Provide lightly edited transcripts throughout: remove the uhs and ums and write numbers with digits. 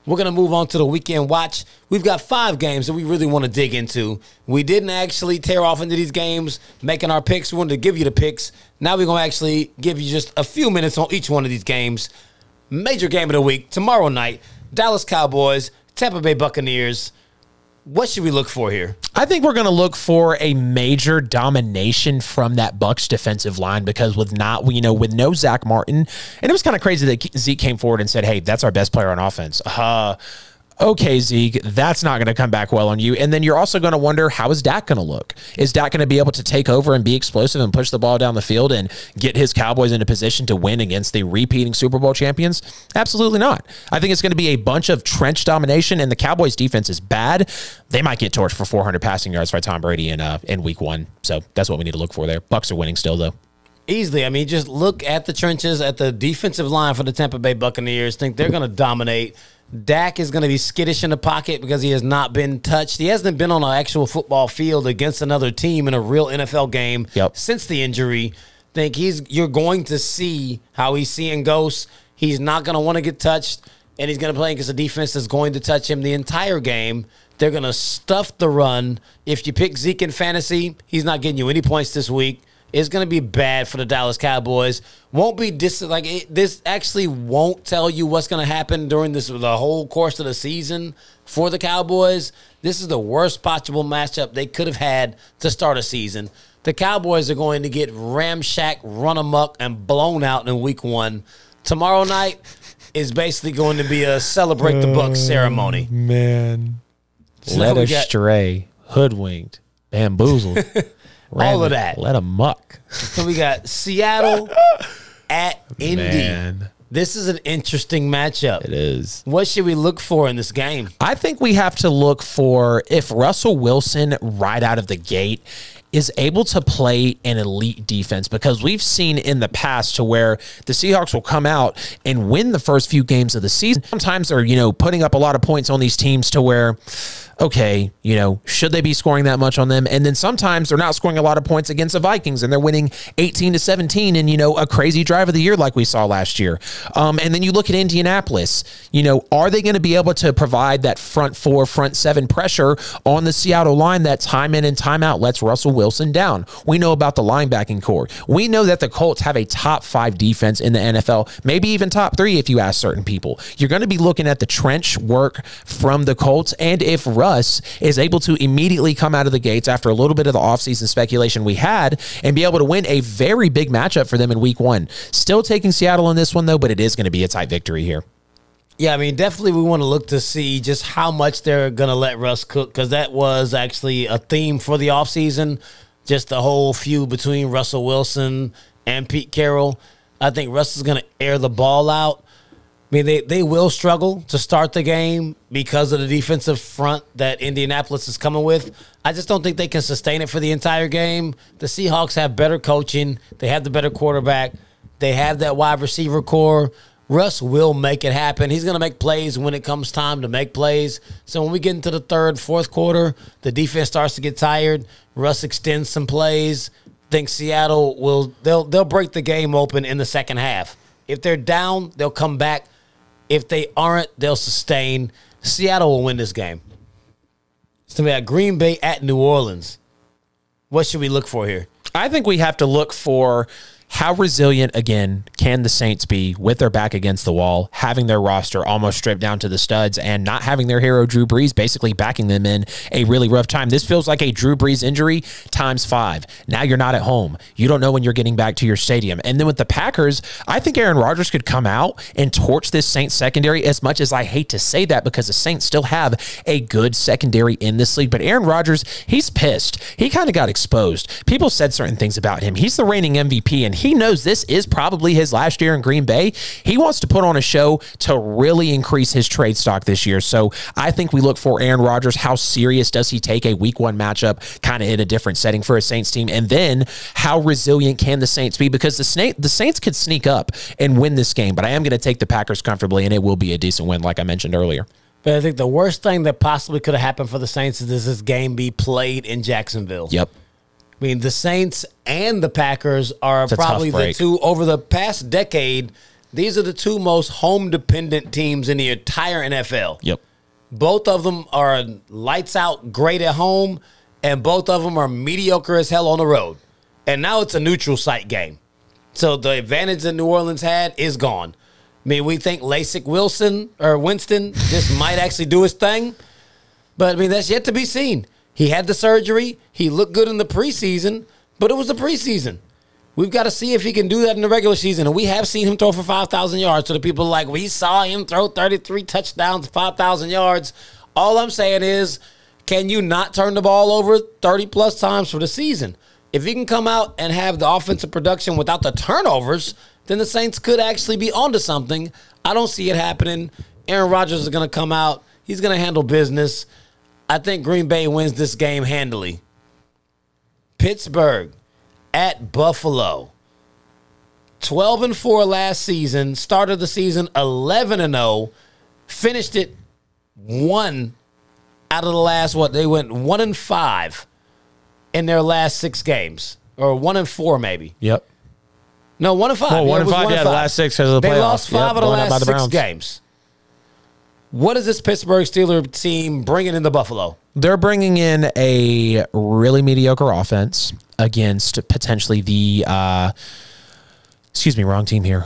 We're going to move on to the weekend watch. We've got 5 games that we really want to dig into. We didn't actually tear off into these games making our picks. We wanted to give you the picks. Now we're going to actually give you just a few minutes on each one of these games. Major game of the week, tomorrow night, Dallas Cowboys, Tampa Bay Buccaneers. What should we look for here? I think we're going to look for a major domination from that Bucs defensive line because with no Zach Martin, and it was kind of crazy that Zeke came forward and said, hey, that's our best player on offense. Okay, Zeke, that's not going to come back well on you. And then you're also going to wonder, how is Dak going to look? Is Dak going to be able to take over and be explosive and push the ball down the field and get his Cowboys into position to win against the repeating Super Bowl champions? Absolutely not. I think it's going to be a bunch of trench domination, and the Cowboys defense is bad. They might get torched for 400 passing yards by Tom Brady in week 1. So that's what we need to look for there. Bucs are winning still, though. Easily. I mean, just look at the trenches, at the defensive line for the Tampa Bay Buccaneers. Think they're going to dominate. Dak is going to be skittish in the pocket because he has not been touched. He hasn't been on an actual football field against another team in a real NFL game since the injury. Think you're going to see how he's seeing ghosts. He's not going to want to get touched, and he's going to play against a defense that's going to touch him the entire game. They're going to stuff the run. If you pick Zeke in fantasy, he's not getting you any points this week. It's going to be bad for the Dallas Cowboys. This actually won't tell you what's going to happen during the whole course of the season for the Cowboys. This is the worst possible matchup they could have had to start a season. The Cowboys are going to get ramshack, run amok, and blown out in week 1. Tomorrow night is basically going to be a celebrate the Bucs ceremony. Man. Led astray, hoodwinked, bamboozled. All of that. Let them muck. So we got Seattle at Indy. Man. This is an interesting matchup. It is. What should we look for in this game? I think we have to look for if Russell Wilson right out of the gate is able to play an elite defense, because we've seen in the past to where the Seahawks will come out and win the first few games of the season. Sometimes they're, putting up a lot of points on these teams to where, okay, should they be scoring that much on them? And then sometimes they're not scoring a lot of points against the Vikings and they're winning 18-17 in, a crazy drive of the year like we saw last year. And then you look at Indianapolis, are they going to be able to provide that front 4, front 7 pressure on the Seattle line that time in and time out lets Russell Wilson down? We know about the linebacking core. We know that the Colts have a top 5 defense in the NFL, maybe even top 3 if you ask certain people. You're going to be looking at the trench work from the Colts, and if Russ is able to immediately come out of the gates after a little bit of the offseason speculation we had and be able to win a very big matchup for them in week 1. Still taking Seattle in this one, though, but it is going to be a tight victory here. Yeah, I mean, definitely we want to look to see just how much they're going to let Russ cook, because that was actually a theme for the offseason, just the whole feud between Russell Wilson and Pete Carroll. I think Russ is going to air the ball out. I mean, they will struggle to start the game because of the defensive front that Indianapolis is coming with. I just don't think they can sustain it for the entire game. The Seahawks have better coaching. They have the better quarterback. They have that wide receiver core. Russ will make it happen. He's going to make plays when it comes time to make plays. So when we get into the third, fourth quarter, the defense starts to get tired. Russ extends some plays. I think Seattle they'll break the game open in the second half. If they're down, they'll come back. If they aren't, they'll sustain. Seattle will win this game. It's going to be at Green Bay at New Orleans. What should we look for here? I think we have to look for how resilient, again, can the Saints be with their back against the wall, having their roster almost stripped down to the studs and not having their hero Drew Brees basically backing them in a really rough time. This feels like a Drew Brees injury times 5. Now you're not at home. You don't know when you're getting back to your stadium. And then with the Packers, I think Aaron Rodgers could come out and torch this Saints secondary, as much as I hate to say that because the Saints still have a good secondary in this league. But Aaron Rodgers, he's pissed. He kind of got exposed. People said certain things about him. He's the reigning MVP, and he knows this is probably his last year in Green Bay. He wants to put on a show to really increase his trade stock this year. So I think we look for Aaron Rodgers. How serious does he take a week 1 matchup kind of in a different setting for a Saints team? And then how resilient can the Saints be? Because the Saints could sneak up and win this game, but I am going to take the Packers comfortably, and it will be a decent win like I mentioned earlier. But I think the worst thing that possibly could have happened for the Saints is this game be played in Jacksonville. Yep. I mean, the Saints and the Packers are probably the two over the past decade. These are the two most home-dependent teams in the entire NFL. Yep. Both of them are lights out great at home, and both of them are mediocre as hell on the road. And now it's a neutral site game. So the advantage that New Orleans had is gone. I mean, we think Winston just might actually do his thing. But, I mean, that's yet to be seen. He had the surgery. He looked good in the preseason, but it was the preseason. We've got to see if he can do that in the regular season. And we have seen him throw for 5,000 yards. So the people are like, we saw him throw 33 touchdowns, 5,000 yards. All I'm saying is, can you not turn the ball over 30-plus times for the season? If he can come out and have the offensive production without the turnovers, then the Saints could actually be onto something. I don't see it happening. Aaron Rodgers is going to come out. He's going to handle business. I think Green Bay wins this game handily. Pittsburgh at Buffalo. 12-4 last season. Started the season 11-0. Finished it 1 out of the last, they went 1-5 in their last 6 games. Or 1-4 maybe. Yep. No, 1-5. Well, 1-5, yeah, the last 6 because of the playoffs. They lost 5 of the last 6 games. What is this Pittsburgh Steelers team bringing into Buffalo? They're bringing in a really mediocre offense against potentially the wrong team here.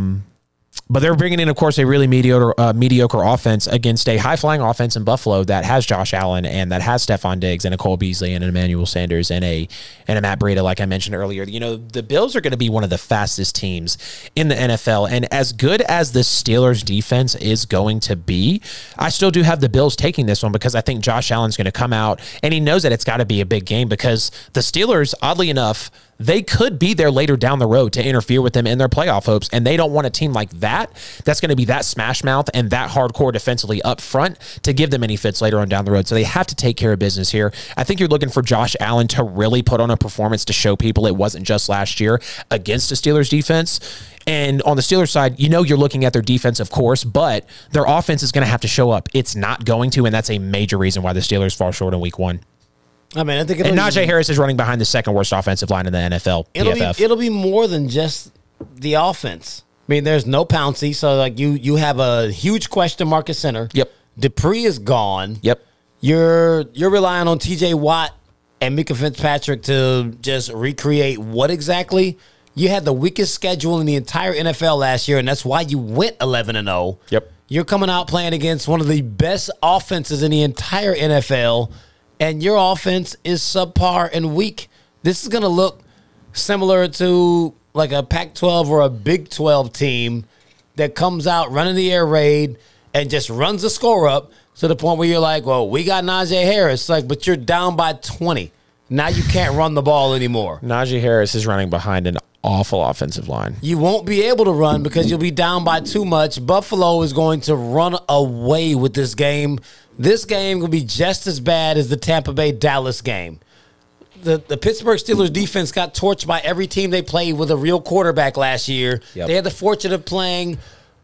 But they're bringing in, of course, a really mediocre offense against a high-flying offense in Buffalo that has Josh Allen and that has Stephon Diggs and a Cole Beasley and an Emmanuel Sanders and a Matt Breida, like I mentioned earlier. You know, the Bills are going to be one of the fastest teams in the NFL. And as good as the Steelers' defense is going to be, I still do have the Bills taking this one because I think Josh Allen's going to come out and he knows that it's got to be a big game because the Steelers, oddly enough, they could be there later down the road to interfere with them in their playoff hopes, and they don't want a team like that that's going to be that smash mouth and that hardcore defensively up front to give them any fits later on down the road. So they have to take care of business here. I think you're looking for Josh Allen to really put on a performance to show people it wasn't just last year against the Steelers defense. And on the Steelers side, you know you're looking at their defense, of course, but their offense is going to have to show up. It's not going to, and that's a major reason why the Steelers fall short in week 1. I mean, I think Najee Harris is running behind the second worst offensive line in the NFL. It'll be more than just the offense. I mean, there's no Pouncey, so like you have a huge question mark at center. Yep. Dupree is gone. Yep. You're relying on T.J. Watt and Micah Fitzpatrick to just recreate what exactly? You had the weakest schedule in the entire NFL last year, and that's why you went 11-0. Yep. You're coming out playing against one of the best offenses in the entire NFL, and your offense is subpar and weak. This is going to look similar to like a Pac-12 or a Big 12 team that comes out running the air raid and just runs the score up to the point where you're like, well, we got Najee Harris. Like, but you're down by 20. Now you can't run the ball anymore. Najee Harris is running behind an awful offensive line. You won't be able to run because you'll be down by too much. Buffalo is going to run away with this game. This game will be just as bad as the Tampa Bay-Dallas game. The Pittsburgh Steelers defense got torched by every team they played with a real quarterback last year. Yep. They had the fortune of playing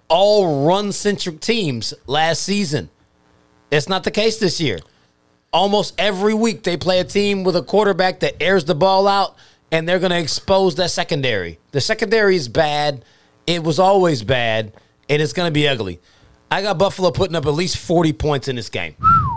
all run-centric teams last season. It's not the case this year. Almost every week they play a team with a quarterback that airs the ball out, and they're going to expose that secondary. The secondary is bad. It was always bad, and it's going to be ugly. I got Buffalo putting up at least 40 points in this game.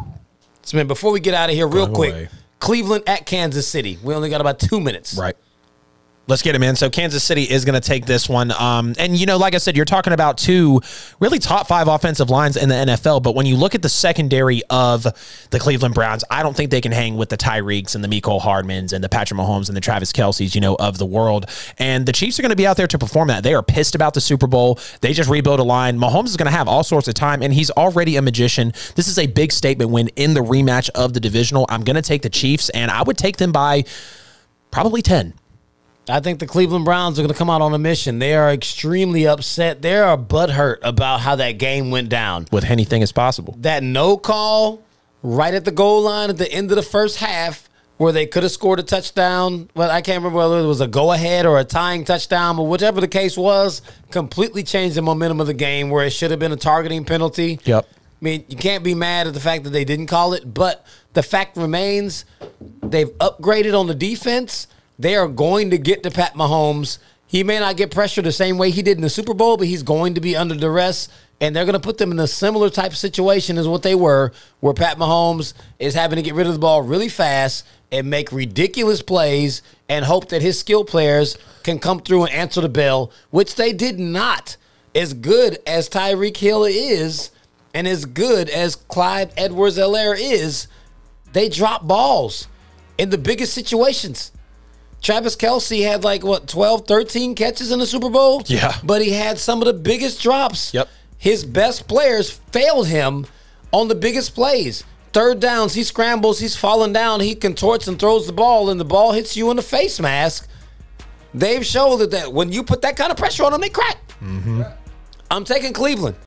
So, man, before we get out of here, real quick, Cleveland at Kansas City. We only got about 2 minutes. Right. Let's get him in. So Kansas City is going to take this one. And, you know, like I said, you're talking about two really top 5 offensive lines in the NFL. But when you look at the secondary of the Cleveland Browns, I don't think they can hang with the Tyreeks and the Mecole Hardmans and the Patrick Mahomes and the Travis Kelce's, you know, of the world. And the Chiefs are going to be out there to perform that. They are pissed about the Super Bowl. They just rebuilt a line. Mahomes is going to have all sorts of time, and he's already a magician. This is a big statement win in the rematch of the divisional. I'm going to take the Chiefs, and I would take them by probably 10. I think the Cleveland Browns are going to come out on a mission. They are extremely upset. They are butthurt about how that game went down. With anything is possible. That no call right at the goal line at the end of the first half where they could have scored a touchdown. Well, I can't remember whether it was a go-ahead or a tying touchdown, but whichever the case was, completely changed the momentum of the game where it should have been a targeting penalty. Yep. I mean, you can't be mad at the fact that they didn't call it, but the fact remains they've upgraded on the defense. They are going to get to Pat Mahomes, He may not get pressure the same way he did in the Super Bowl, but he's going to be under duress, and they're going to put them in a similar type of situation as what they were, where Pat Mahomes is having to get rid of the ball really fast and make ridiculous plays and hope that his skill players can come through and answer the bell, which they did not. As good as Tyreek Hill is and as good as Clyde Edwards-Helaire is, they drop balls in the biggest situations. Travis Kelce had 12, 13 catches in the Super Bowl? Yeah. But he had some of the biggest drops. Yep. His best players failed him on the biggest plays. Third downs, he scrambles, he's falling down, he contorts and throws the ball, and the ball hits you in the face mask. They've showed that when you put that kind of pressure on them, they crack. I'm taking Cleveland.